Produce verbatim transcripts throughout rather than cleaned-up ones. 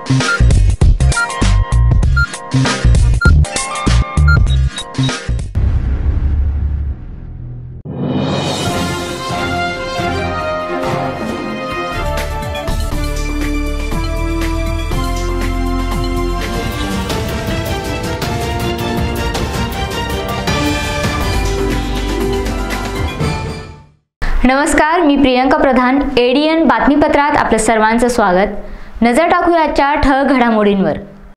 नमस्कार, मी प्रियंका प्रधान. एडीएन बातमीपत्रात आपलं सर्वांचं स्वागत. नजर टाकूया आजच्या ठळक घडामोडींवर.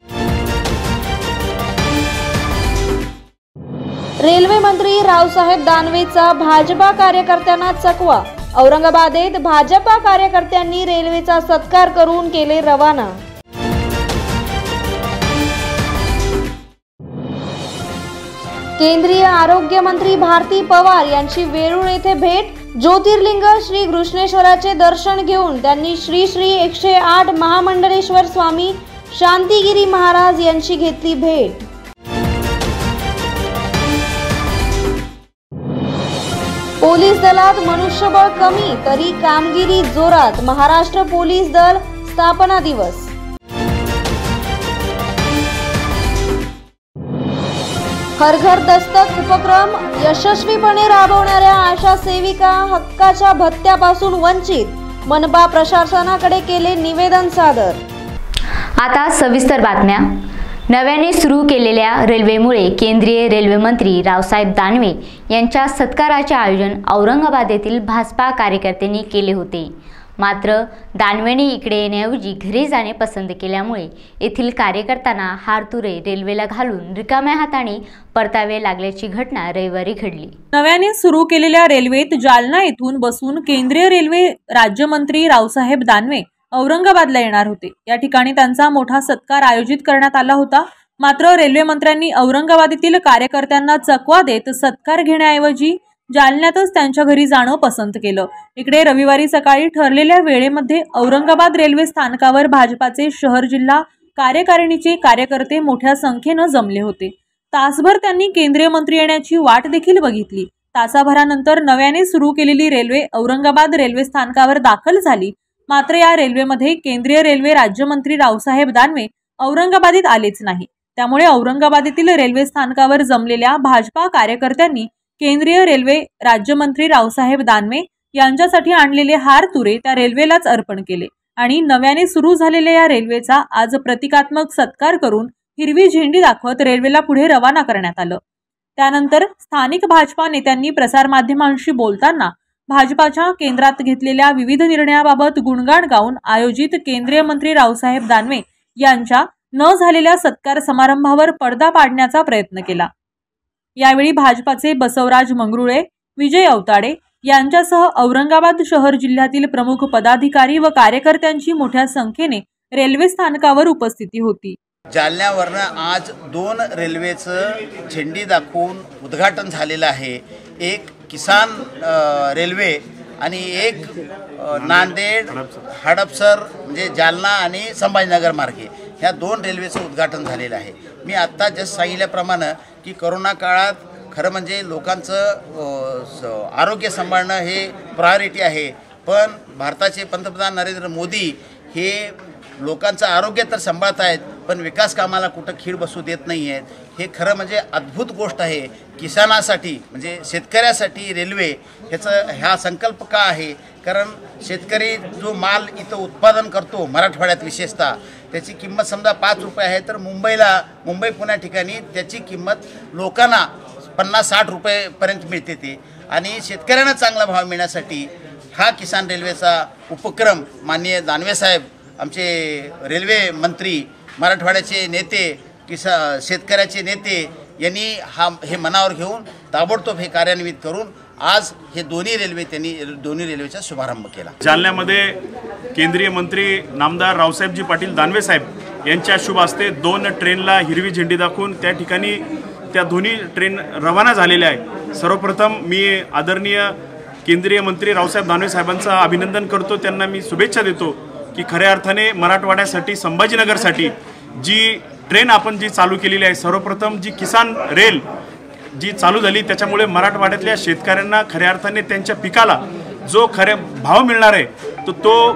रेल्वे मंत्री रावसाहेब दानवेचा भाजपा कार्यकर्त्यांना चकवा. औरंगाबादेत भाजपा कार्यकर्त्यांनी रेल्वेचा सत्कार करून केले रवाना. केंद्रीय आरोग्य मंत्री भारती पवार यांची वेरूळ येथे भेट. ज्योतिर्लिंग श्री घृष्णेश्वराचे दर्शन घेऊन त्यांनी श्री श्री एकशे आठ महामंडलेश्वर स्वामी शांतिगिरी महाराज यांची घेतली भेट. पोलीस दलात मनुष्यबळ कमी तरी कामगिरी जोरात. महाराष्ट्र पोलीस दल स्थापना दिवस. हर घर दस्तक उपक्रम यशस्वीपणे राबवणाऱ्या आशा सेविका हक्काच्या भत्त्यापासून वंचित. मनपा प्रशासनाकडे केले निवेदन सादर. आता सविस्तर बातम्या. नव्याने सुरू केलेल्या रेल्वेमुळे केंद्रीय रेल्वे मंत्री रावसाहेब दानवे यांच्या सत्काराचे आयोजन औरंगाबाद येथील भाजपा कार्यकर्त्यांनी केले होते. मात्र दानवेने इकडे येण्याऐवजी घरी जाणे पसंत केल्यामुळे येथील कार्यकर्त्यांना हारतुरे रेल्वेला घालून रिकाम्या हाताने परतावे लागल्याची घटना रविवारी घडली. नव्याने सुरू केलेल्या रेल्वेत जालना येथून बसून केंद्रीय रेल्वे राज्यमंत्री रावसाहेब दानवे औरंगाबादला येणार होते. या ठिकाणी त्यांचा मोठा सत्कार आयोजित करण्यात आला होता. मात्र रेल्वे मंत्र्यांनी औरंगाबादेतील कार्यकर्त्यांना चकवा देत सत्कार घेण्याऐवजी जालन्यातच त्यांच्या घरी जाणं पसंत केलं. इकडे रविवारी सकाळी ठरलेल्या वेळेमध्ये औरंगाबाद रेल्वे स्थानकावर भाजपाचे शहर जिल्हा कार्यकारिणीचे कार्यकर्ते मोठ्या संख्येनं जमले होते. तासभर त्यांनी केंद्रीय मंत्री येण्याची वाट देखील बघितली. तासाभरानंतर नव्याने सुरू केलेली रेल्वे औरंगाबाद रेल्वे स्थानकावर दाखल झाली. मात्र या रेल्वेमध्ये केंद्रीय रेल्वे राज्यमंत्री रावसाहेब दानवे औरंगाबादेत आलेच नाही. त्यामुळे औरंगाबादेतील रेल्वे स्थानकावर जमलेल्या भाजपा कार्यकर्त्यांनी केंद्रीय रेल्वे राज्यमंत्री रावसाहेब दानवे यांच्यासाठी आणलेले हार तुरे त्या रेल्वेलाच अर्पण केले आणि नव्याने सुरू झालेल्या या रेल्वेचा आज प्रतिकात्मक सत्कार करून हिरवी झेंडी दाखवत रेल्वेला पुढे रवाना करण्यात आलं. त्यानंतर स्थानिक भाजपा नेत्यांनी प्रसारमाध्यमांशी बोलताना भाजपाच्या केंद्रात घेतलेल्या विविध निर्णयाबाबत गुणगान गाऊन आयोजित केंद्रीय मंत्री रावसाहेब दानवे यांच्या न झालेल्या सत्कार समारंभावर पडदा पाडण्याचा प्रयत्न केला. यावेळी भाजपाचे बसवराज मंगरुळे, विजय अवताडे यांच्यासह औरंगाबाद शहर जिल्ह्यातील प्रमुख पदाधिकारी व कार्यकर्त्यांची मोठ्या संख्येने रेल्वे स्थानकावर उपस्थिती होती. जालन्यावरनं आज दोन रेल्वेचं झेंडी दाखवून उद्घाटन झालेलं आहे. एक किसान रेल्वे आणि एक नांदेड हडपसर म्हणजे जालना आणि संभाजीनगर मार्गे ह्या दोन रेल्वेचं उद्घाटन झालेलं आहे. मी आत्ता जस्ट सांगितल्याप्रमाणे की करोना काळात खरं म्हणजे लोकांचं आरोग्य सांभाळणं हे प्रायोरिटी आहे. पण भारताचे पंतप्रधान नरेंद्र मोदी हे लोकांचं आरोग्य तर सांभाळत आहेत पण विकास कामाला कुठं खीळ बसू देत नाही आहेत. हे खरं म्हणजे अद्भुत गोष्ट आहे. किसानासाठी म्हणजे शेतकऱ्यासाठी रेल्वे ह्याचं ह्या संकल्प का आहे, कारण शेतकरी जो माल इथं उत्पादन करतो मराठवाड्यात विशेषतः त्याची किंमत समजा पाच रुपये आहे तर मुंबईला मुंबई पुण्या ठिकाणी त्याची किंमत लोकांना पन्नास साठ रुपयेपर्यंत मिळते ते. आणि शेतकऱ्यांना चांगला भाव मिळण्यासाठी हा किसान रेल्वेचा उपक्रम माननीय दानवेसाहेब आमचे रेल्वे मंत्री मराठवाड्याचे नेते किसा शेतकऱ्याचे नेते यांनी हा हे मनावर घेऊन ताबडतोब हे कार्यान्वित करून आज हे दोन्ही रेल्वे त्यांनी दोन्ही रेल्वेचा शुभारंभ केला. जालन्यामध्ये केंद्रीय मंत्री नामदार रावसाहेबजी पाटील दानवे साहेब यांच्या शुभ हस्ते दोन ट्रेनला हिरवी झेंडी दाखवून त्या ठिकाणी त्या दोन्ही ट्रेन रवाना झालेल्या आहे. सर्वप्रथम मी आदरणीय केंद्रीय मंत्री रावसाहेब दानवे साहेबांचं अभिनंदन करतो. त्यांना मी शुभेच्छा देतो की खऱ्या अर्थाने मराठवाड्यासाठी संभाजीनगरसाठी जी ट्रेन आपण जी चालू केलेली आहे, सर्वप्रथम जी किसान रेल जी चालू झाली त्याच्यामुळे मराठवाड्यातल्या शेतकऱ्यांना खऱ्या अर्थाने त्यांच्या पिकाला जो खरे भाव मिळणार आहे तो तो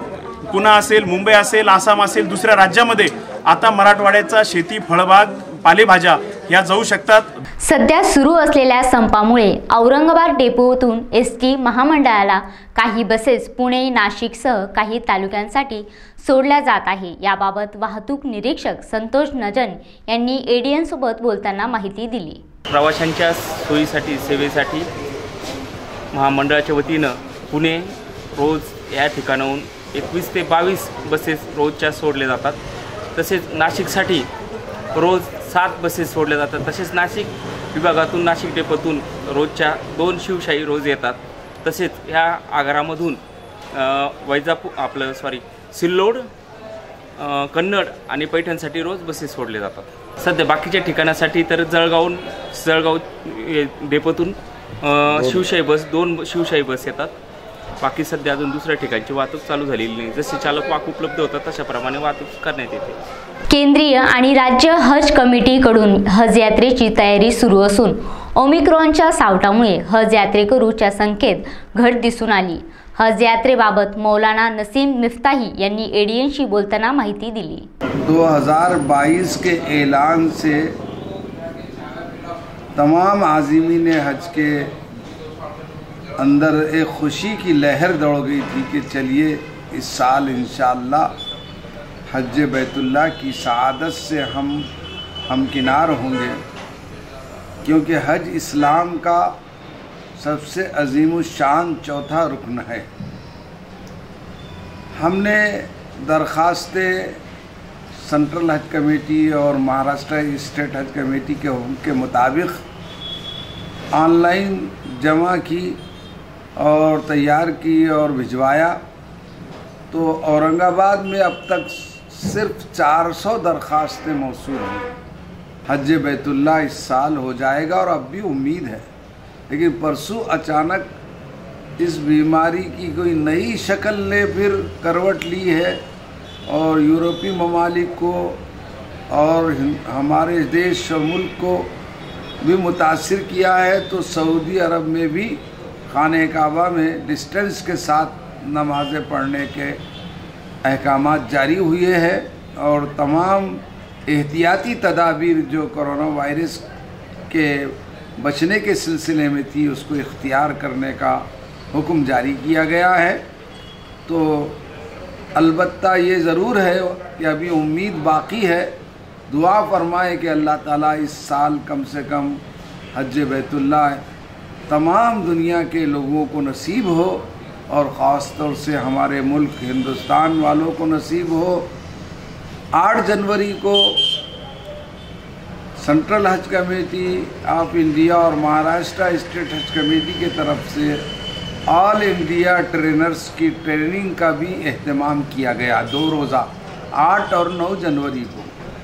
पुणे असेल, मुंबई असेल, आसाम असेल, दुसऱ्या राज्यामध्ये आता मराठवाड्याचा शेती, फळबाग, पालेभाज्या ह्या जाऊ शकतात। सध्या सुरू असलेल्या संपामुळे औरंगाबाद डेपोतून एस टी महामंडळाला काही बसेस पुणे, नाशिकसह काही तालुक्यांसाठी सोडल्या जात आहे। याबाबत वाहतूक निरीक्षक संतोष नजन यांनी एडीएन सोबत बोलताना माहिती दिली। प्रवाशांच्या सोयीसाठी, सेवेसाठी महामंडळाच्या वतीनं पुणे रोज या ठिकाणाहून एकवीस ते बावीस बसेस रोजच्या सोडल्या जातात। तसेच नाशिकसाठी रोज सात बसेस सोडल्या जातात। तसेच नाशिक विभागातून, नाशिक डेपोतून रोजच्या दोन शिवशाही रोज येतात। तसेच ह्या आगारामधून वैजापूर आपलं सॉरी सिल्लोड, कन्नड आणि पैठणसाठी रोज बसेस सोडले जातात। सध्या बाकीच्या ठिकाणासाठी तर जळगावून जळगाव डेपोतून शिवशाही बस, दोन शिवशाही बस येतात। बाकी सध्या अजून दुसऱ्या ठिकाणची वाहतूक चालू झालेली नाही। जसे चालक वाहक उपलब्ध होतात तशाप्रमाणे वाहतूक करण्यात येते। केंद्रीय आणि राज्य हज कमिटीकडून हज यात्रेची तयारी सुरू असून ओमिक्रॉनच्या सावटामुळे हज यात्रेकरूच्या संख्येत घट दिसून आली। हज यात्रेबाबत मौलाना नसीम मिफ्ताही यांनी एडीएनशी बोलताना माहिती दिली। दो हज़ार बाईस के ऐलान से तमाम आज़िमीन हज के अंदर एक खुशी की लहर दौड़ गई थी कि चलिए इस साल इंशाअल्लाह हज बैतुल्लाह की सआदत से हम हमकिनार होंगे, क्योंकि हज इस्लाम का सबसे अजीमुशान चौथा रुकन है। हमने दरख्वास्तें सेंट्रल हज कमेटी और महाराष्ट्र स्टेट हज कमेटी के हुक्म के मुताबिक ऑनलाइन जमा की और तैयार की और भिजवाया। तो औरंगाबाद में अब तक सिर्फ चार सौ दरख्वास्तें मौसूल हैं। हज बैतुल्लाह इस साल हो जाएगा और अब भी उम्मीद है, लेकिन परसों अचानक इस बीमारी की कोई नई शक्ल ने फिर करवट ली है और यूरोपीय ममालिक को और हमारे देश और मुल्क को भी मुतासिर किया है। तो सऊदी अरब में भी खाने काबा में डिस्टेंस के साथ नमाज़ें पढ़ने के अहकामात जारी हुए हैं और तमाम एहतियाती तदाबीर जो कोरोना वायरस के बचने के सिलसिले में थी उसको इख्तियार करने का हुक्म जारी किया गया है। तो अलबत्ता ये ज़रूर है कि अभी उम्मीद बाकी है। दुआ फरमाए कि अल्लाह ताला इस साल कम से कम हज बैतुल्लाह तमाम दुनिया के लोगों को नसीब हो और ख़ास तौर से हमारे मुल्क हिंदुस्तान वालों को नसीब हो। आठ जनवरी को central Haj committee of India और महाराष्ट्र स्टेट हज कमेटी की तरफ से ऑल इंडिया ट्रेनर्स की ट्रेनिंग का भी एहतमाम किया गया, दो रोज़ा आठ और नौ जनवरी को।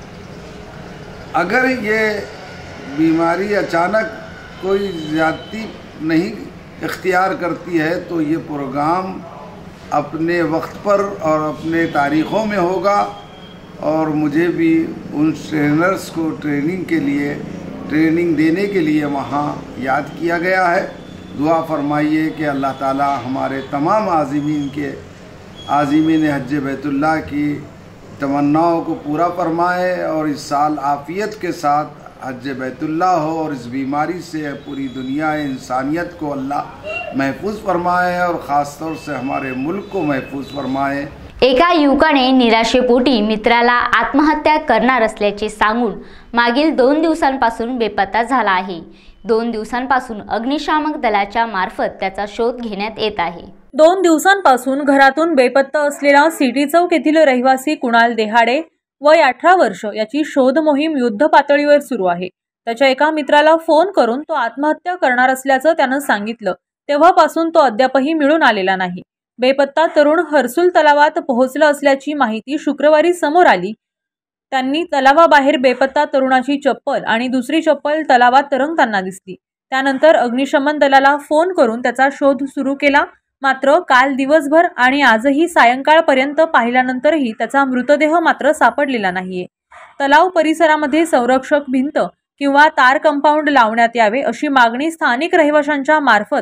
अगर ये बीमारी अचानक कोई ज़्यादती नहीं इख्तियार करती है तो ये प्रोग्राम अपने वक्त पर और अपने तारीख़ों में होगा और मुझे भी उन ट्रेनर्स को ट्रेनिंग के लिए ट्रेनिंग देने के लिए वहाँ याद किया गया है। दुआ फरमाइए कि अल्लाह ताला हमारे तमाम आज़िमीन के आज़िमीन हज बैतुल्लाह की तमन्नाओं को पूरा फरमाए और इस साल आफ़ियत के साथ हज बैतुल्लाह हो और इस बीमारी से पूरी दुनिया इंसानियत को अल्लाह महफूज फरमाए और ख़ास तौर से हमारे मुल्क को महफूज फरमाए। एका युवकाने निराशेपोटी मित्राला आत्महत्या करणार असल्याचे सांगून मागील दोन दिवसांपासून बेपत्ता झाला आहे। दोन दिवसांपासून अग्निशामक दलाच्या मार्फत त्याचा शोध घेण्यात येत आहे। दोन दिवसांपासून घरातून बेपत्ता असलेला सिटी चौक येथील रहिवासी कुणाल देहाडे वय अठरा वर्ष याची शोध मोहीम युद्ध पातळीवर सुरू आहे। त्याच्या एका मित्राला फोन करून तो आत्महत्या करणार असल्याचं त्यानं सांगितलं। तेव्हापासून तो अद्यापही मिळून आलेला नाही। बेपत्ता तरुण हर्सुल तलावात पोहोचला असल्याची माहिती शुक्रवारी समोर आली। त्यांनी तलावाबाहेर बेपत्ता तरुणाची चप्पल आणि दुसरी चप्पल तलावात तरंगताना दिसली। त्यानंतर अग्निशमन दलाला फोन करून त्याचा शोध सुरू केला। मात्र काल दिवसभर आणि आजही सायंकाळपर्यंत पाहिल्यानंतरही त्याचा मृतदेह मात्र सापडलेला नाहीये। तलाव परिसरामध्ये संरक्षक भिंत किंवा तार कंपाऊंड लावण्यात यावे अशी मागणी स्थानिक रहिवाशांच्या मार्फत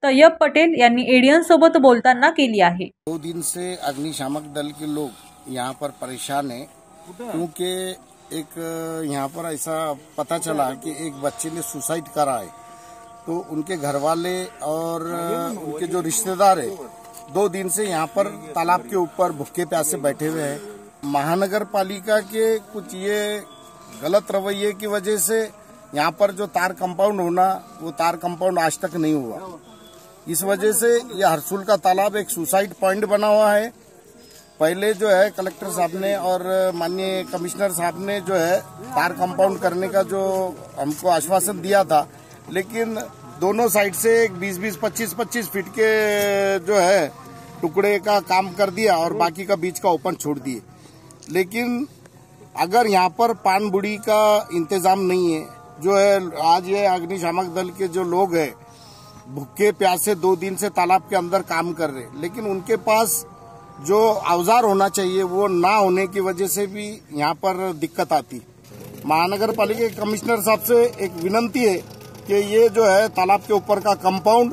तय्यब पटेल यांनी एडीएन सोबत बोलताना केली आहे। दो दिन से अग्निशामक दल के लोग यहाँ पर परेशान हैं क्योंकि एक यहाँ पर ऐसा पता चला कि एक बच्चे ने सुसाइड करा है, तो उनके घर वाले और उनके जो रिश्तेदार है दो दिन से यहाँ पर तालाब के ऊपर भूखे प्यासे बैठे हुए हैं। महानगर पालिका के कुछ ये गलत रवैये की वजह से यहाँ पर जो तार कंपाउंड होना वो तार कंपाउंड आज तक नहीं हुआ। इस वजह से ये हरसुल का तालाब एक सुसाइड पॉइंट बना हुआ है। पहले जो है कलेक्टर साहब ने और माननीय कमिश्नर साहब ने जो है तार कंपाउंड करने का जो हमको आश्वासन दिया था, लेकिन दोनों साइड से एक बीस बीस पच्चीस पच्चीस फीट के जो है टुकड़े का काम कर दिया और बाकी का बीच का ओपन छोड़ दिए। लेकिन अगर यहाँ पर पान बुड़ी का इंतजाम नहीं है, जो है आज ये अग्निशामक दल के जो लोग हैं भूखे प्यासे दो दिन से तालाब के अंदर काम कर रहे, लेकिन उनके पास जो औजार होना चाहिए वो ना होने की वजह से भी यहाँ पर दिक्कत आती। महानगर पालिका के कमिश्नर साहब से एक विनंती है कि ये जो है तालाब के ऊपर का कंपाउंड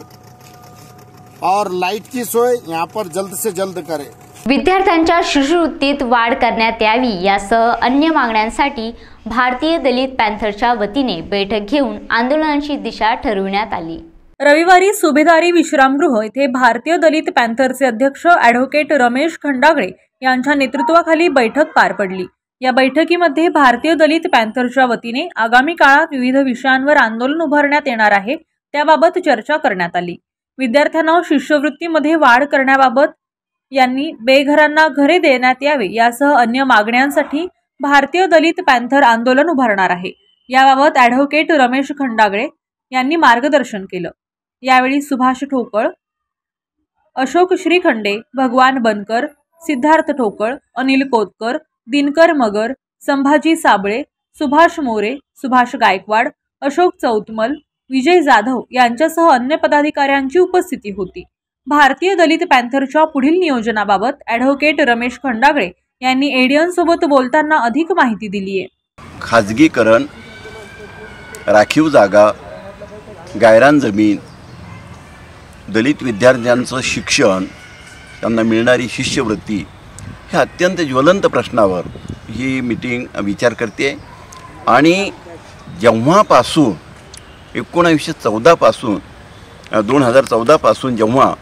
और लाईट की सोय यहाँ पर जल्द से जल्द करे। विद्यार्थ्यांच्या शिष्यवृत्तीत वाढ करण्यात यावी यासह अन्य मागण्यांसाठी भारतीय दलित पॅन्थरच्या वतीने बैठक घेऊन आंदोलनाची दिशा ठरविण्यात आली। रविवारी सुभेदारी विश्रामगृह येथे भारतीय दलित पॅन्थरचे अध्यक्ष ॲडव्होकेट रमेश खंडागळे यांच्या नेतृत्वाखाली बैठक पार पडली। या बैठकीमध्ये भारतीय दलित पॅन्थरच्या वतीने आगामी काळात विविध विषयांवर आंदोलन उभारण्यात येणार आहे त्याबाबत चर्चा करण्यात आली। विद्यार्थ्यांना शिष्यवृत्तीमध्ये वाढ करण्याबाबत यांनी बेघरांना घरे देण्यात यावे यासह अन्य मागण्यांसाठी भारतीय दलित पॅन्थर आंदोलन उभारणार आहे। याबाबत ॲडव्होकेट रमेश खंडागळे यांनी मार्गदर्शन केलं। यावेळी सुभाष ठोकळ, अशोक श्रीखंडे, भगवान बनकर, सिद्धार्थ ठोकळ, अनिल कोतकर, दिनकर मगर, संभाजी साबळे, सुभाष मोरे, सुभाष गायकवाड, अशोक चौतमल, विजय जाधव यांच्यासह अन्य पदाधिकाऱ्यांची उपस्थिती होती। भारतीय दलित पॅन्थरच्या पुढील नियोजनाबाबत ॲडव्होकेट रमेश खंडागळे यांनी एडीएन सोबत बोलताना अधिक माहिती दिली आहे। खाजगीकरण, राखीव जागा, गायरान जमीन, दलित विद्यार्थ्यांचं शिक्षण, त्यांना मिळणारी शिष्यवृत्ती ह्या अत्यंत ज्वलंत प्रश्नावर ही मीटिंग विचार करते। आणि जेव्हापासून एकोणीसशे चौदा पासून दोन हजार चौदा पासून जेव्हा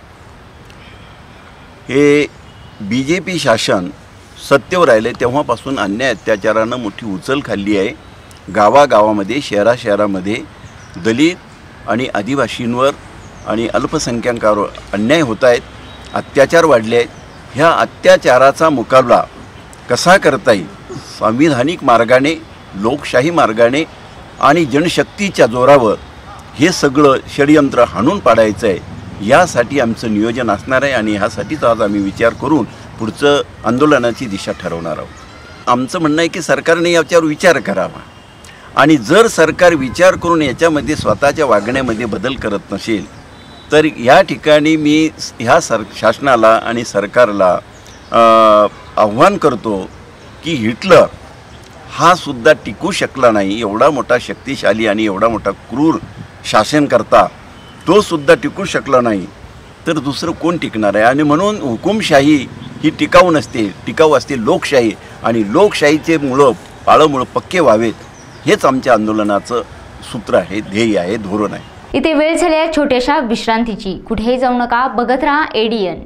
हे बी जे पी शासन सत्तेवर राहिले तेव्हापासून अन्याय अत्याचारानं मोठी उचल खाल्ली आहे। गावागावामध्ये शहरा शहरामध्ये दलित आणि आदिवासींवर आणि अल्पसंख्याकांवर अन्याय होत आहेत, अत्याचार वाढले आहेत। ह्या अत्याचाराचा मुकाबला कसा करता येईल, संविधानिक मार्गाने, लोकशाही मार्गाने आणि जनशक्तीच्या जोरावर हे सगळं षडयंत्र हाणून पाडायचं आहे, यासाठी आमचं नियोजन असणार आहे। आणि ह्यासाठीच आज आम्ही विचार करून पुढचं आंदोलनाची दिशा ठरवणार आहोत। आमचं म्हणणं आहे की सरकारने याच्यावर विचार करावा आणि जर सरकार विचार करून याच्यामध्ये स्वतःच्या वागण्यामध्ये बदल करत नसेल तर या ठिकाणी मी ह्या सर शासनाला आणि सरकारला आव्हान करतो की हिटलर हा सुद्धा टिकू शकला नाही, एवढा मोठा शक्तिशाली आणि एवढा मोठा क्रूर शासनकर्ता तो सुद्धा टिकू शकला नाही तर दुसरं कोण टिकणार आहे। आणि म्हणून हुकुमशाही ही टिकाऊ नसते, टिकाऊ असते लोकशाही आणि लोकशाहीचे मुळं पाळमुळं पक्के व्हावेत, हेच आमच्या आंदोलनाचं सूत्र आहे, ध्येय आहे, धोरण आहे। इथे वेळ झाली आहे छोट्याशा विश्रांतीची। कुठेही जाऊ नका, बघत राहा एडीएन।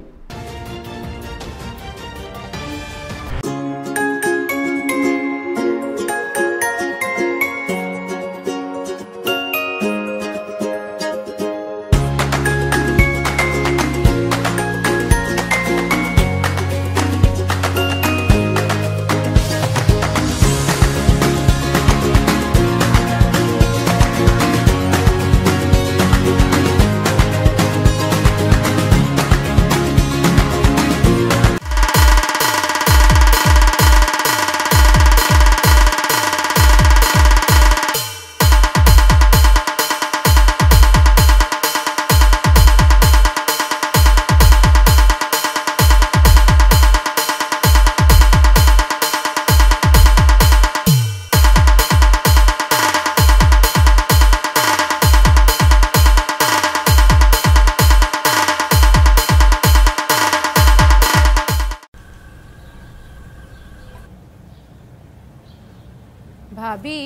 भाभी,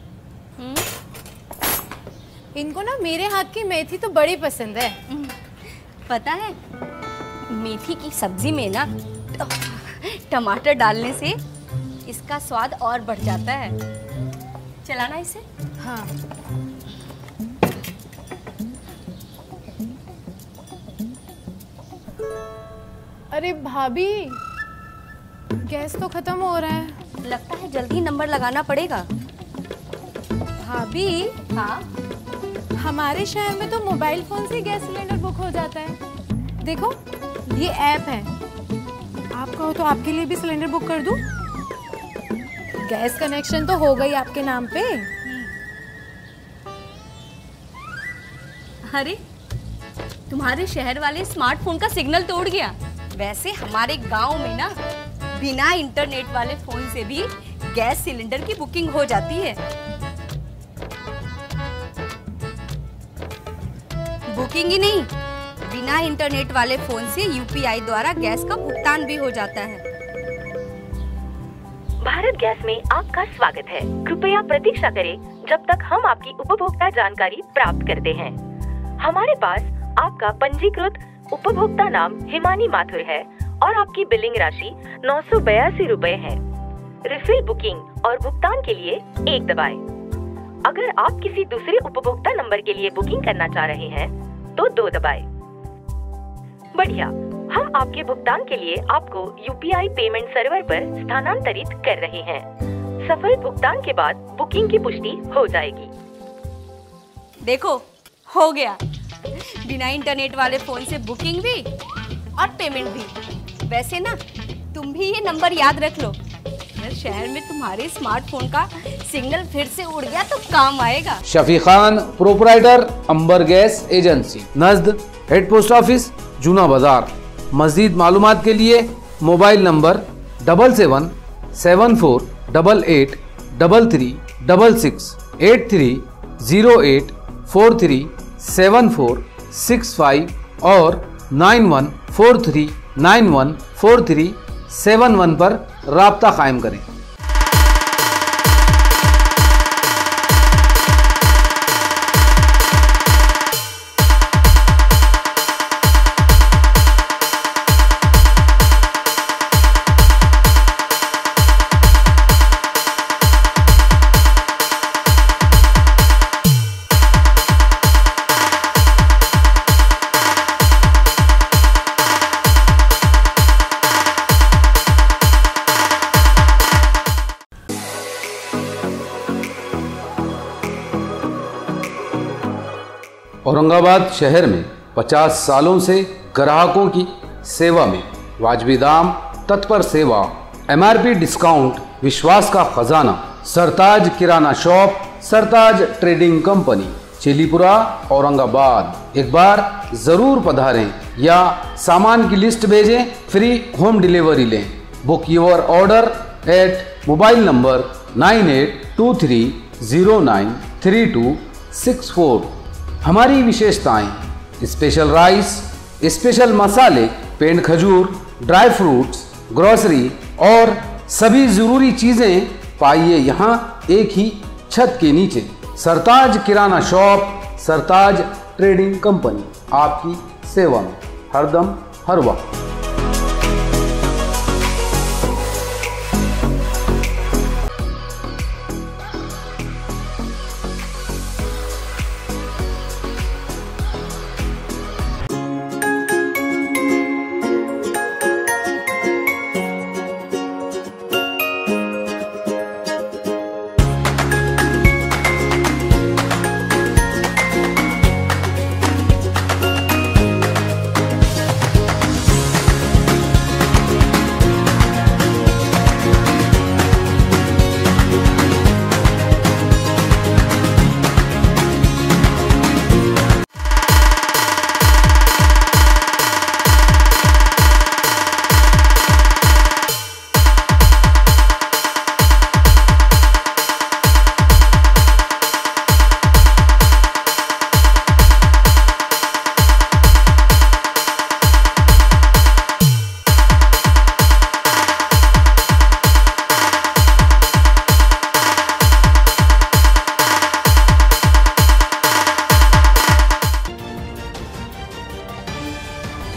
इनको ना मेरे हाथ की मेथी तो बड़ी पसंद है। पता है, मेथी की सब्जी में ना टमाटर डालने से इसका स्वाद और बढ़ जाता है। चलाना इसे। हाँ। अरे भाभी, गैस तो खत्म हो रहा है। लगता है जल्दी नंबर लगाना पड़ेगा। भाभी, हाँ, हमारे शहर में तो मोबाइल फोन से गैस सिलेंडर बुक हो जाता है। देखो, ये ऐप है। आप कहो तो आपके लिए भी सिलेंडर बुक कर दूं? गैस कनेक्शन तो हो गई आपके नाम पे। अरे, तुम्हारे शहर वाले स्मार्टफोन का सिग्नल तोड़ गया। वैसे हमारे गांव में ना बिना इंटरनेट वाले फोन से भी गैस सिलेंडर की बुकिंग हो जाती है। बुकिंग ही नहीं, बिना इंटरनेट वाले फोन से यूपीआई द्वारा गैस का भुगतान भी हो जाता है। भारत गैस में आपका स्वागत है। कृपया प्रतीक्षा करें जब तक हम आपकी उपभोक्ता जानकारी प्राप्त करते हैं। हमारे पास आपका पंजीकृत उपभोक्ता नाम हिमानी माथुर है और आपकी बिलिंग राशि नौ सौ बयासी रुपए है। रिफिल बुकिंग और भुगतान के लिए एक दबाएं। अगर आप किसी दूसरे उपभोक्ता नंबर के लिए बुकिंग करना चाह रहे हैं तो दो दबाएं। बढ़िया, हम आपके भुगतान के लिए आपको यूपीआई पेमेंट सर्वर पर स्थानांतरित कर रहे हैं। सफल भुगतान के बाद बुकिंग की पुष्टि हो जाएगी। देखो, हो गया। बिना इंटरनेट वाले फोन से बुकिंग भी और पेमेंट भी। वैसे ना, तुम भी ये नंबर याद रख लो। अगर शहर में तुम्हारे स्मार्टफोन का सिग्नल फिर से उड़ गया तो काम आएगा। Shafi Khan, proprietor, Amber gas agency, नज़द head post office, Juna Bazar. मज़ीद मालूमात के लिए mobile number double seven seven four double eight double three double six eight three zero eight four three seven four six five और nine one four three nine one four three seven one पर राब्ता कायम करें। औरंगाबाद शहर में पचास सालों से ग्राहकों की सेवा में वाजबी दाम, तत्पर सेवा, एमआरपी डिस्काउंट, विश्वास का खजाना। Sartaj Kirana shop, Sartaj trading company, Chelipura, Aurangabad. एक बार जरूर पधारें या सामान की लिस्ट भेजें, फ्री होम डिलीवरी लें। Book your order at mobile number nine eight two three zero nine three two six four. हमारी विशेषताएं: स्पेशल राइस, स्पेशल मसाले, पेंड खजूर, ड्राई फ्रूट्स, ग्रोसरी और सभी जरूरी चीजें पाइए यहाँ एक ही छत के नीचे। Sartaj Kirana shop, Sartaj trading company, आपकी सेवा में हरदम हर वक्त।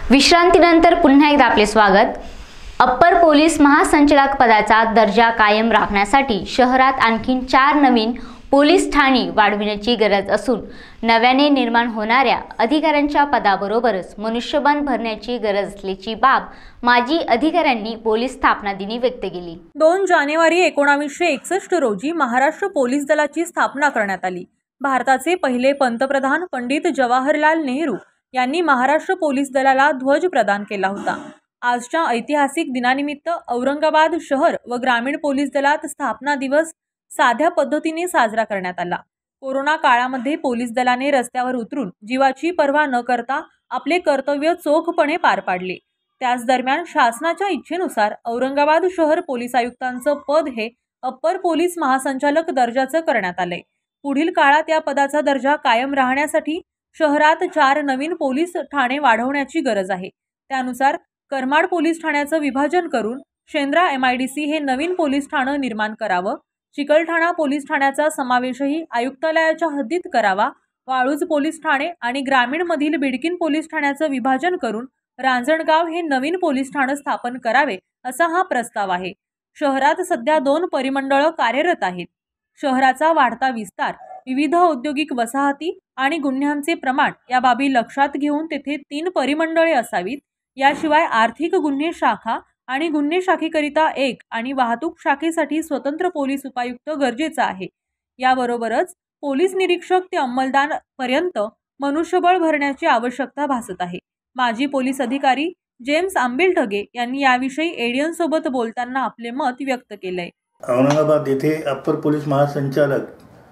विश्रांतीनंतर पुन्हा एकदा आपले स्वागत। अप्पर पोलीस महासंचालक पदाचा दर्जा कायम राखण्यासाठी शहरात आणखी चार नवीन पोलीस ठाणी वाढविण्याची गरज असून नव्याने निर्माण होणाऱ्या अधिकाऱ्यांच्या पदाबरोबरच मनुष्यबळ भरण्याची गरज असल्याची बाब माजी अधिकाऱ्यांनी पोलीस स्थापना दिनी व्यक्त केली। दोन जानेवारी एकोणावीसशे एकसष्ट रोजी महाराष्ट्र पोलीस दलाची स्थापना करण्यात आली। भारताचे पहिले पंतप्रधान पंडित जवाहरलाल नेहरू यांनी महाराष्ट्र पोलीस दलाला ध्वज प्रदान केला होता। आजच्या ऐतिहासिक दिनानिमित्त औरंगाबाद शहर व ग्रामीण पोलीस दलात स्थापना दिवस साध्या पद्धतीने साजरा करण्यात आला। कोरोना काळामध्ये पोलीस दलाने रस्त्यावर उतरून जीवाची पर्वा न करता आपले कर्तव्य चोखपणे पार पाडले। त्याच दरम्यान शासनाच्या इच्छेनुसार औरंगाबाद शहर पोलीस आयुक्तांचं पद हे अप्पर पोलीस महासंचालक दर्जाचं करण्यात आले। पुढील काळात या पदाचा दर्जा कायम राहण्यासाठी शहरात चार नवीन पोलीस ठाणे वाढवण्याची गरज आहे। त्यानुसार करमाड पोलीस ठाण्याचं विभाजन करून Shendra M I D C हे नवीन पोलीस ठाणं निर्माण करावं। चिकलठाणा पोलीस ठाण्याचा समावेशही आयुक्तालयाच्या हद्दीत करावा। वाळूज पोलीस ठाणे आणि ग्रामीणमधील बिडकीन पोलीस ठाण्याचं विभाजन करून रांजणगाव हे नवीन पोलीस ठाणं स्थापन करावे असा हा प्रस्ताव आहे। शहरात सध्या दोन परिमंडळं कार्यरत आहेत। शहराचा वाढता विस्तार, विविध औद्योगिक वसाहती आणि गुन्ह्यांचे प्रमाण या बाबी लक्षात घेऊन तेथे तीन परिमंडळे असावीत। याशिवाय आर्थिक गुन्हे शाखा आणि गुन्हे शाखेकरिता एक आणि वाहतूक शाखेसाठी स्वतंत्र पोलीस उपायुक्त गरजेचा आहे। याबरोबरच पोलीस निरीक्षक ते अंमलदार पर्यंत मनुष्यबळ भरण्याची आवश्यकता भासत आहे। माजी पोलीस अधिकारी जेम्स आंबिलठगे यांनी याविषयी एडियन सोबत बोलताना आपले मत व्यक्त केले। औरंगाबाद येथे अप्पर पोलीस महासंचालक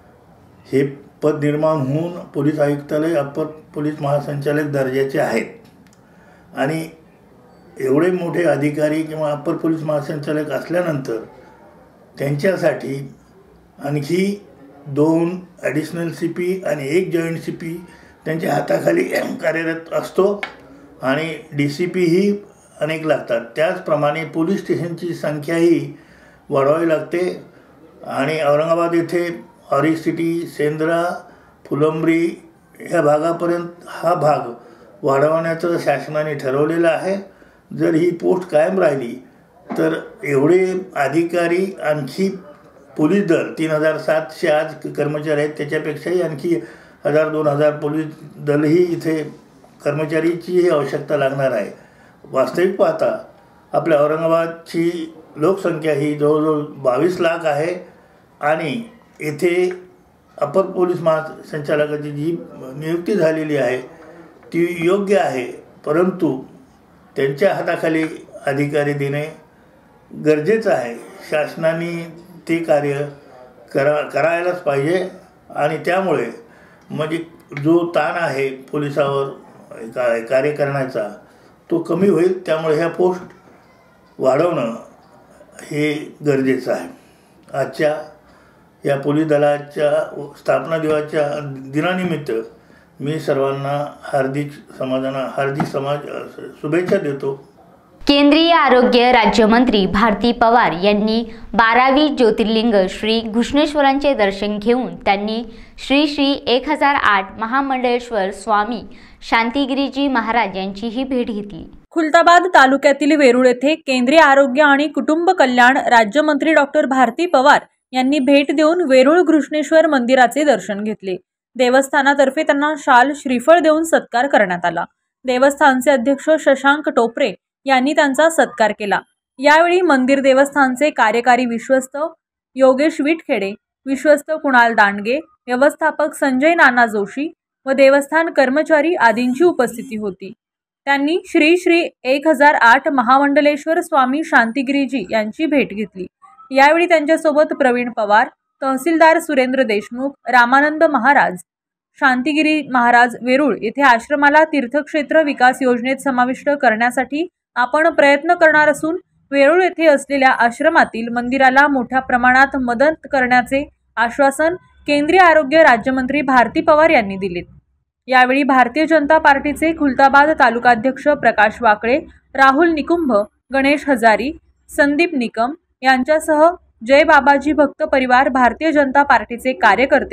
हे पद निर्माण होऊन पोलीस आयुक्तालय अप्पर पोलीस महासंचालक दर्जाचे आहेत आणि एवढे मोठे अधिकारी किंवा अप्पर पोलीस महासंचालक असल्यानंतर त्यांच्यासाठी आणखी दोन ॲडिशनल सी पी आणि एक जॉईंट सी पी त्यांच्या हाताखाली कार्यरत असतो आणि डी सी पीही अनेक लागतात। त्याचप्रमाणे पोलीस स्टेशनची संख्याही वाढवावी लागते आणि औरंगाबाद येथे ऑरी सिटी, सेंद्रा, फुलंब्री ह्या भागापर्यंत हा भाग वाढवण्याचं शासनाने ठरवलेलं आहे। जर ही पोस्ट कायम राहिली तर एवढे अधिकारी आणखी पोलीस दल तीन हजार सातशे आज कर्मचारी आहेत, त्याच्यापेक्षाही आणखी हजार दोन हजार पोलीस दलही इथे कर्मचारीचीही आवश्यकता लागणार आहे। वास्तविक पाहता आपल्या औरंगाबादची लोकसंख्या ही जवळजवळ बावीस लाख आहे आणि येथे अप्पर पोलीस महासंचालकाची जी नियुक्ती झालेली आहे ती योग्य आहे, परंतु त्यांच्या हाताखाली अधिकारी देणे गरजेचं आहे। शासनाने ते कार्य करा करायलाच पाहिजे आणि त्यामुळे म्हणजे जो ताण आहे पोलिसावर का कार्य करण्याचा तो कमी होईल। त्यामुळे ह्या पोस्ट वाढवणं हे गरजेचं आहे। आजच्या या पोलीस दलाच्या स्थापना दिवसाच्या दिनानिमित्त मी सर्वांना हार्दिक समाजांना हार्दिक समाज शुभेच्छा देतो। केंद्रीय आरोग्य राज्यमंत्री भारती पवार यांनी बारावी ज्योतिर्लिंग श्री घृष्णेश्वरांचे दर्शन घेऊन त्यांनी श्री श्री एक हजार आठ महामंडळेश्वर स्वामी शांतिगिरीजी महाराज यांचीही भेट घेतली। खुलताबाद तालुक्यातील वेरूळ येथे केंद्रीय आरोग्य आणि कुटुंब कल्याण राज्यमंत्री डॉक्टर भारती पवार यांनी भेट देऊन वेरूळ घृष्णेश्वर मंदिराचे दर्शन घेतले। देवस्थानातर्फे त्यांना शाल श्रीफळ देऊन सत्कार करण्यात आला। देवस्थानचे अध्यक्ष शशांक टोपरे यांनी त्यांचा सत्कार केला। यावेळी मंदिर देवस्थानचे कार्यकारी विश्वस्त योगेश विटखेडे, विश्वस्त कुणाल दांडगे, व्यवस्थापक संजय नाना जोशी व देवस्थान कर्मचारी आदींची उपस्थिती होती। त्यांनी श्री श्री एक हजार आठ महामंडलेश्वर स्वामी शांतिगिरीजी यांची भेट घेतली। यावेळी त्यांच्यासोबत प्रवीण पवार, तहसीलदार सुरेंद्र देशमुख, रामानंद महाराज, शांतिगिरी महाराज वेरूळ येथे आश्रमाला तीर्थक्षेत्र विकास योजनेत समाविष्ट करण्यासाठी आपण प्रयत्न करणार असून वेरूळ येथे असलेल्या आश्रमातील मंदिराला मोठ्या प्रमाणात मदत करण्याचे आश्वासन केंद्रीय आरोग्य राज्यमंत्री भारती पवार यांनी दिले। यावेळी भारतीय जनता पार्टीचे खुलताबाद तालुकाध्यक्ष प्रकाश वाकळे, राहुल निकुंभ, गणेश हजारी, संदीप निकम यांच्यासह जय बाबाजी भक्त परिवार भारतीय जनता पार्टीचे कार्यकर्ते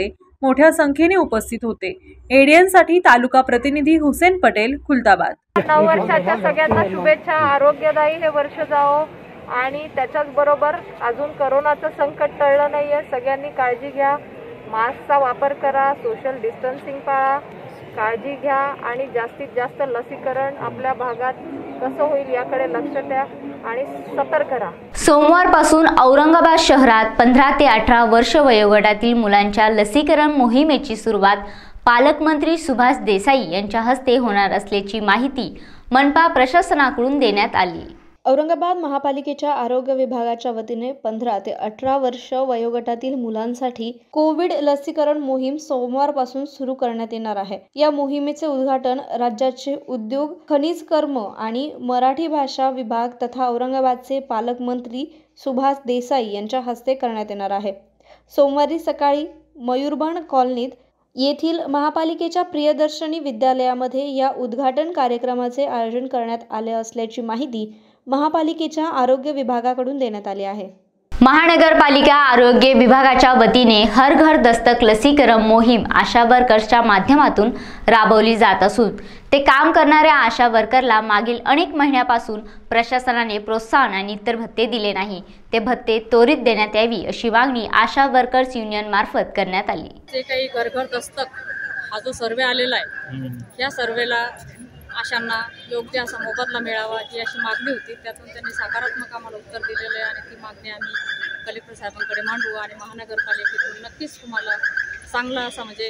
मोठ्या संख्येने उपस्थित होते. एडीएन साठी तालुका प्रतिनिधी हुसेन पटेल, खुलताबाद. नऊ वर्षाच्या सगळ्यांना शुभेच्छा. आरोग्यदायी हे वर्ष जावो आणि त्याच्याच बरोबर अजून करोनाचं संकट टळलं नाहीये. सगळ्यांनी काळजी घ्या, मास्कचा वापर करा, सोशल डिस्टन्सिंग पाळा, काळजी घ्या आणि जास्तीत जास्त लसीकरण आपल्या भागात कसं होईल याकडे लक्ष द्या आणि सतर्क राहा. सोमवारपासून औरंगाबाद शहरात पंधरा ते अठरा वर्ष वयोगटातील मुलांच्या लसीकरण मोहिमेची सुरुवात पालकमंत्री सुभाष देसाई यांच्या हस्ते होणार असल्याची माहिती मनपा प्रशासनाकडून देण्यात आली. औरंगाबाद महापालिकेच्या आरोग्य विभागाच्या वतीने पंधरा ते अठरा वर्ष वयोगटातील मुलांसाठी कोविड लसीकरण मोहीम सोमवारपासून सुरू करण्यात येणार आहे. या मोहिमेचे उद्घाटन राज्याचे उद्योग, खनिज कर्म आणि मराठी भाषा विभाग तथा औरंगाबादचे पालकमंत्री सुभाष देसाई यांच्या हस्ते करण्यात येणार आहे. सोमवारी सकाळी मयूरबन कॉलनीत येथील महापालिकेच्या प्रियदर्शनी विद्यालयामध्ये या उद्घाटन कार्यक्रमाचे आयोजन करण्यात आले असल्याची माहिती महापालिकेच्या आरोग्य विभागाकडून देण्यात आली आहे. महानगरपालिका आरोग्य विभागाच्या वतीने हर घर दस्तक लसीकरण मोहीम आशा वर्कर्सच्या माध्यमातून राबवली जात असून ते काम करणाऱ्या आशा वर्करला मागील अनेक महिन्यापासून प्रशासनाने प्रोत्साहन आणि इतर भत्ते दिले नाही. ते भत्ते त्वरित देण्यात यावी अशी मागणी आशा वर्कर्स युनियन मार्फत करण्यात आली. जे काही घर घर दस्तक हा जो सर्वे आलेला आहे, या सर्वेला आशांना योग्य असा मोबदला मिळावा ही अशी मागणी होती. त्यातून त्यांनी सकारात्मक आम्हाला उत्तर दिलेलं आहे आणि ती मागणी आम्ही कलेक्टर साहेबांकडे मांडू आणि महानगरपालिकेतून नक्कीच तुम्हाला चांगला असा म्हणजे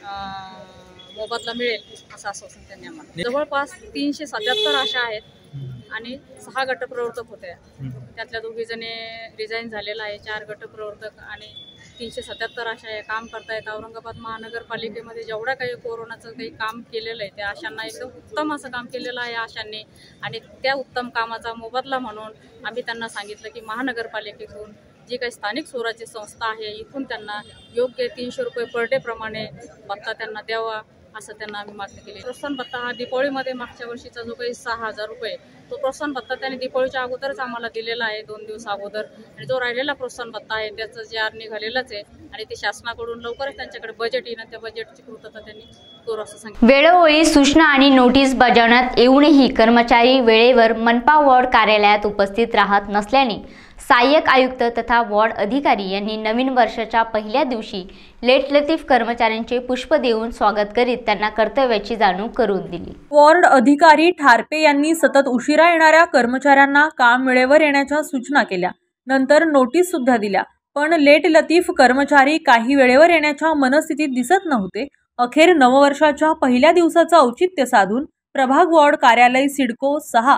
मोबदला मिळेल असं आश्वासन त्यांनी आम्हाला. जवळपास तीनशे सत्याहत्तर आशा आहेत आणि सहा गटप्रवर्तक होते. त्यातल्या दोघी जणी रिझाईन झालेला आहे. चार गटप्रवर्तक आणि तीनशे सत्याहत्तर आशा हे काम करतायत. औरंगाबाद महानगरपालिकेमध्ये जेवढं काही कोरोनाचं काही काम केलेलं आहे त्या आशांना एकदम उत्तम असं काम केलेलं आहे आशांनी आणि त्या उत्तम कामाचा मोबदला म्हणून आम्ही त्यांना सांगितलं की महानगरपालिकेतून जी काही स्थानिक स्वराज्य संस्था आहे इथून त्यांना योग्य तीनशे रुपये पर डे प्रमाणे भत्ता त्यांना द्यावा असं त्यांना आम्ही मागणी केली. प्रोत्साहन भत्ता हा दीपावळीमध्ये मागच्या वर्षीचा जो काही सहा हजार रुपये तो प्रोत्साहन भत्ता त्यांनी दीपावळीच्या अगोदरच आम्हाला दिलेला आहे, दोन दिवस अगोदर. आणि जो राहिलेला प्रोत्साहन भत्ता आहे त्याचं जे आर निघालेलंच आहे आणि ते शासनाकडून लवकरच त्यांच्याकडे बजेट येईल आणि त्या बजेटची पूर्तता त्यांनी करू असं सांगितलं. वेळोवेळी सूचना आणि नोटीस बजावण्यात येऊनही कर्मचारी वेळेवर मनपा वॉर्ड कार्यालयात उपस्थित राहत नसल्याने सहाय्यक आयुक्त तथा वॉर्ड अधिकारी यांनी नवीन वर्षाच्या पहिल्या दिवशी लेटलतीफ कर्मचाऱ्यांचे पुष्प देऊन स्वागत करीत त्यांना कर्तव्याची जाणीव करून दिली. वॉर्ड अधिकारी ठारपे यांनी सतत उशिरा येणाऱ्या कर्मचाऱ्यांना काम वेळेवर येण्याच्या सूचना केल्या. नंतर नोटीस सुद्धा दिल्या, पण लेट लतीफ कर्मचारी काही वेळेवर येण्याच्या मनस्थितीत दिसत नव्हते. अखेर नववर्षाच्या पहिल्या दिवसाचं औचित्य साधून प्रभाग वॉर्ड कार्यालय सिडको सहा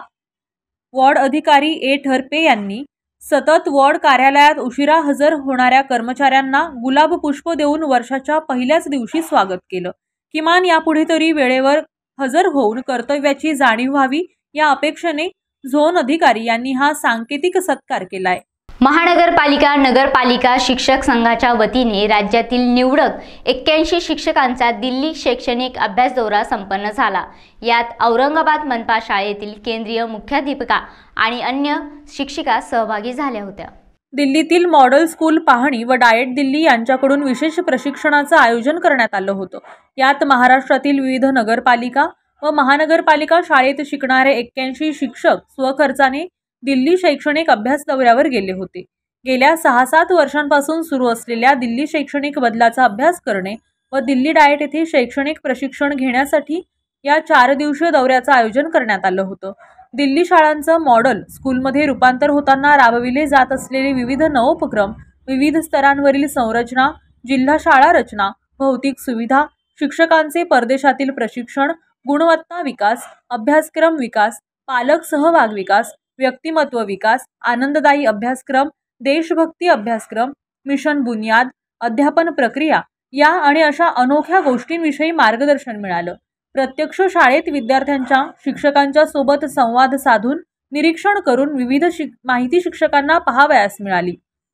वॉर्ड अधिकारी ए ठरपे यांनी सतत वॉर्ड कार्यालयात उशिरा हजर होणाऱ्या कर्मचाऱ्यांना गुलाब पुष्प देऊन वर्षाच्या पहिल्याच दिवशी स्वागत केलं. किमान यापुढे तरी वेळेवर हजर होऊन कर्तव्याची जाणीव व्हावी या अपेक्षेने झोन अधिकारी यांनी हा सांकेतिक सत्कार केलाय. महानगरपालिका नगरपालिका शिक्षक संघाच्या वतीने राज्यातील निवडक एक्क्याऐंशी शिक्षकांचा दिल्ली शैक्षणिक अभ्यास दौरा संपन्न झाला. यात औरंगाबाद मनपा शाळेतील केंद्रीय मुख्याध्यापिका आणि अन्य शिक्षिका सहभागी झाल्या होत्या. दिल्लीतील मॉडेल स्कूल पाहणी व डाएट दिल्ली यांच्याकडून विशेष प्रशिक्षणाचं आयोजन करण्यात आलं होतं. यात महाराष्ट्रातील विविध नगरपालिका व महानगरपालिका शाळेत शिकणारे एक्क्याऐंशी शिक्षक स्वखर्चाने दिल्ली शैक्षणिक अभ्यास दौऱ्यावर गेले होते. गेल्या सहा सात वर्षांपासून सुरू असलेल्या दिल्ली शैक्षणिक बदलाचा अभ्यास करणे व दिल्ली डाएट येथे शैक्षणिक प्रशिक्षण घेण्यासाठी या चार दिवसीय दौऱ्याचं आयोजन करण्यात आलं होतं. दिल्ली शाळांचं मॉडेल स्कूलमध्ये रूपांतर होताना राबविले जात असलेले विविध नवोपक्रम, विविध स्तरांवरील संरचना, जिल्हा शाळा रचना, भौतिक सुविधा, शिक्षकांचे परदेशातील प्रशिक्षण, गुणवत्ता विकास, अभ्यासक्रम विकास, पालक सहभाग विकास, व्यक्तिमत्व विकास, आनंददायी अभ्यासक्रम, देशभक्ती अभ्यासक्रम, मिशन बुनियाद, अध्यापन प्रक्रिया या आणि अशा अनोख्या गोष्टींविषयी मार्गदर्शन मिळालं. प्रत्यक्ष शाळेत विद्यार्थ्यांच्या शिक्षकांच्या सोबत संवाद साधून निरीक्षण करून विविध शिक माहिती शिक्षकांना पाहावयास मिळाली.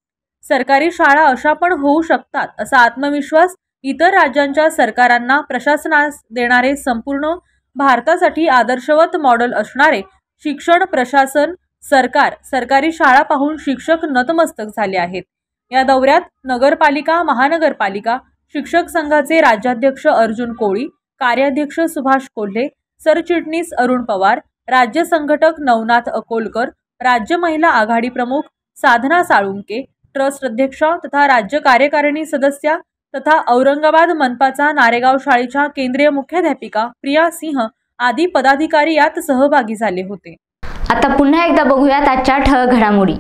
सरकारी शाळा अशा पण होऊ शकतात असा आत्मविश्वास इतर राज्यांच्या सरकारांना प्रशासनास देणारे, संपूर्ण भारतासाठी आदर्शवत मॉडेल असणारे शिक्षण प्रशासन सरकार सरकारी शाळा पाहून शिक्षक नतमस्तक झाले आहेत. या दौऱ्यात नगरपालिका, महानगरपालिका, शिक्षक संघाचे राज्याध्यक्ष अर्जुन कोळी, कार्याध्यक्ष सुभाष कोल्हे, सरचिटणीस अरुण पवार, राज्य संघटक नवनाथ अकोलकर, राज्य महिला आघाडी प्रमुख साधना साळुंके, ट्रस्ट अध्यक्ष तथा राज्य कार्यकारिणी सदस्या तथा औरंगाबाद मनपाचा नारेगाव शाळेच्या केंद्रीय मुख्याध्यापिका प्रिया सिंह आदी पदाधिकारी यात सहभागी झाले होते। आता पुन्हा एकदा बघूयात आजच्या ठळक घडामोडी।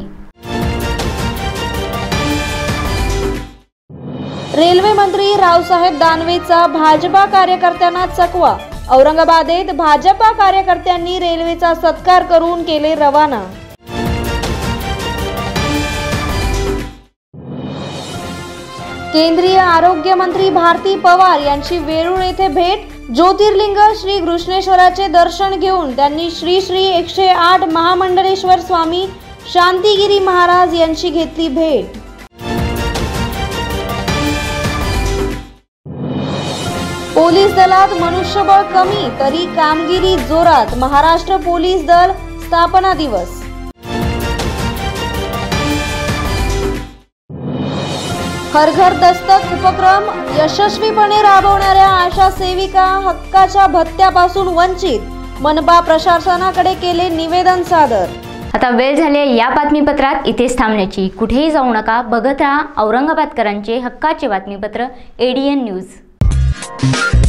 रेल्वे मंत्री रावसाहेब दानवेचा भाजपा कार्यकर्त्यांना चकवा। औरंगाबादेत भाजपा कार्यकर्त्यांनी रेल्वेचा सत्कार करून केले रवाना। केंद्रीय आरोग्य मंत्री भारती पवार यांची वेरूळ येथे भेट। ज्योतिर्लिंग श्री घृष्णेश्वराचे दर्शन घेऊन त्यांनी श्री श्री एकशे आठ महामंडलेश्वर स्वामी शांतिगिरी महाराज यांची घेतली भेट। पोलीस दलात मनुष्यबळ कमी तरी कामगिरी जोरात। महाराष्ट्र पोलीस दल स्थापना दिवस। हर घर दस्तक उपक्रम यशस्वीपणे राबवणाऱ्या आशा सेविका हक्काच्या भत्त्यापासून वंचित। मनपा प्रशासनाकडे केले निवेदन सादर। आता वेळ झाली या बातमीपत्रात इथेच थांबण्याची। कुठेही जाऊ नका, बघत राहा औरंगाबादकरांचे हक्काचे बातमीपत्र एडीएन न्यूज।